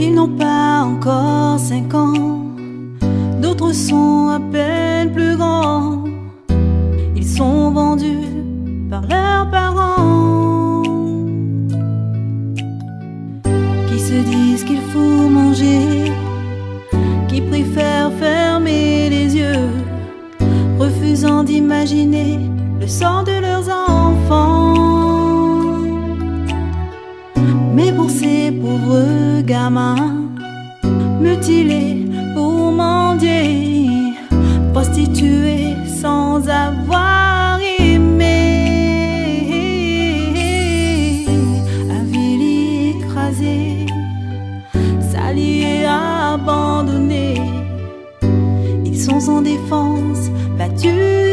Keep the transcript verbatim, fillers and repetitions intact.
Ils n'ont pas encore cinq ans, d'autres sont à peine plus grands. Ils sont vendus par leurs parents, qui se disent qu'il faut manger, qui préfèrent fermer les yeux, refusant d'imaginer le sort de leurs enfants. Mais pour ces pauvres gamins, mutilés pour mendier, prostitués sans avoir aimé, avilis, écrasés, salis et abandonnés, ils sont sans défense, battus